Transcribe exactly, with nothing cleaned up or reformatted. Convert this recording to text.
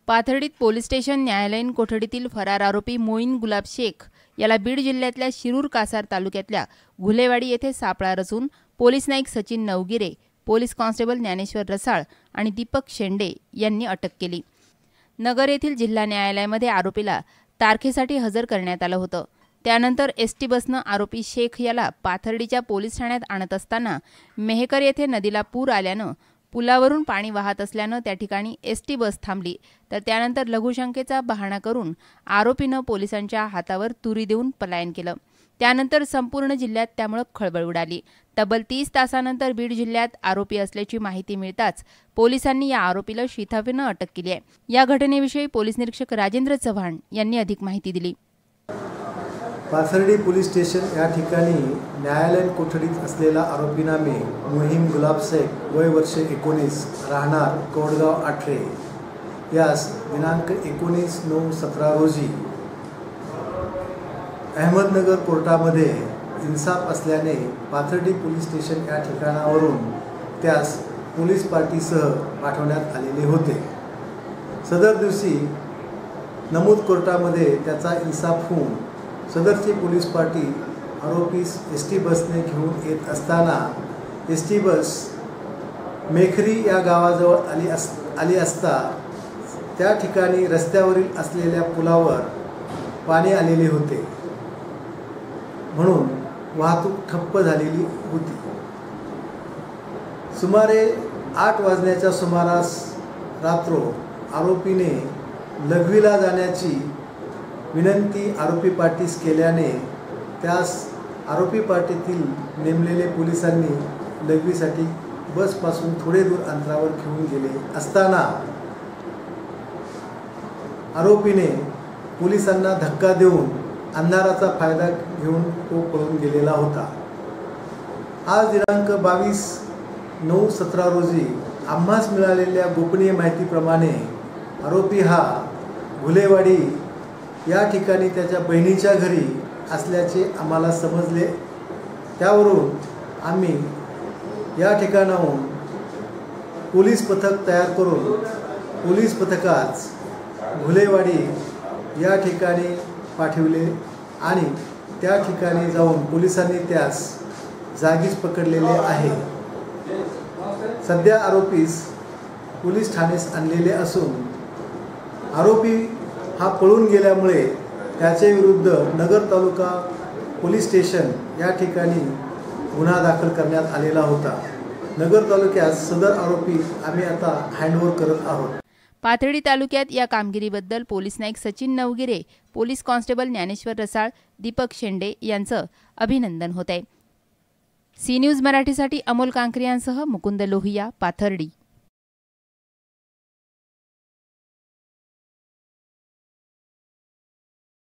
पाथर्डीत police station न्यायालयीन कोठडीतील फरार आरोपी मोईन गुलाब शेख याला बीड जिल्ह्यातल्या शिरूर कासार तालुक्यातल्या घुलेवाडी येथे सापळा रचून police Naik Sachin Navgire, police constable Dnyaneshwar Rasal आणि दीपक शेंडे यांनी अटक केली। नगर येथील जिल्हा न्यायालयामध्ये आरोपीला तारखेसाठी हजर करण्यात आलं होतं। त्यानंतर एसटी बसनं आरोपी शेख याला पाथर्डीच्या पोलीस ठाण्यात आणत असताना मेहकर येथे नदीला पूर आल्यानं पुलावरून पाणी वाहत असल्यानं त्या ठिकाणी एसटी बस थांबली। तर त्यानंतर लघुशंकेचा बहाणा करून आरोपीनं पोलिसांच्या हातावर तुरी देऊन पलायन केलं। त्यानंतर संपूर्ण जिल्ह्यात त्यामुळे खळबळ उडाली। तब्बल तीस तासानंतर बीड जिल्ह्यात आरोपी असल्याची माहिती मिळताच पोलिसांनी या आरोपीला शिथाफीनं अटक केली आहे। या घटनेविषयी पोलीस निरीक्षक राजेंद्र चव्हाण यांनी अधिक माहिती दिली। पाथर्डी पोलीस स्टेशन या ठिकाणी न्यायालयीन कोठडीत असलेला आरोपीनामे मोहीम गुलाब शेख वय वर्ष एकोणीस राहणार कोडगाव आठरे यास दिनांक एकोणीस नऊ सतरा रोजी अहमदनगर कोर्टामध्ये इन्साफ असल्याने पाथर्डी पोलीस स्टेशन या ठिकाणावरून त्यास पोलीस पार्टीसह पाठवण्यात आलेले होते। सदर दिवशी नमूद कोर्टामध्ये त्याचा इन्साफ होऊन सदरची पोलीस पार्टी आरोपीस एस टी बसने घेऊन येत असताना एस टी बस मेखरी या गावाजवळ आली अस आली असता त्या ठिकाणी रस्त्यावरील असलेल्या पुलावर पाणी आलेले होते, म्हणून वाहतूक ठप्प झालेली होती। सुमारे आठ वाजण्याच्या सुमारास रात्र आरोपीने लघवीला जाण्याची विनंती आरोपी पार्टीस केल्याने त्यास आरोपी पार्टीतील नेमलेले पोलिसांनी लघवीसाठी बसपासून थोडे दूर अंतरावर घेऊन गेले असताना आरोपीने पोलिसांना धक्का देऊन अंधाराचा फायदा घेऊन तो पळून गेलेला होता। आज दिनांक बावीस नऊ सतरा रोजी आम्हास मिळालेल्या गोपनीय माहितीप्रमाणे आरोपी हा घुलेवाडी या ठिकाणी त्याच्या बहिणीच्या घरी असल्याचे आम्हाला समजले। त्यावरून आम्ही या ठिकाणाहून पोलीस पथक तयार करून पोलीस पथकाच घुलेवाडी या ठिकाणी पाठविले आणि त्या ठिकाणी जाऊन पोलिसांनी त्यास जागीच पकडलेले आहे। सध्या आरोपीस पोलीस ठाण्यास आणलेले असून आरोपी हा पळून गेल्यामुळे त्याच्या विरुद्ध नगर तालुका पोलीस स्टेशन या ठिकाणी गुन्हा दाखल करण्यात आलेला होता। नगर तालुक्यात सदर आरोपी आम्ही आता हँडओव्हर करत आहोत। पाथर्डी तालुक्यात या कामगिरीबद्दल police Naik Sachin Navgire, police constable Dnyaneshwar Rasal, Deepak Shende यांचं अभिनंदन होत आहे। सी न्यूज मराठीसाठी अमोल कांकरियांसह मुकुंद लोहिया, पाथर्डी।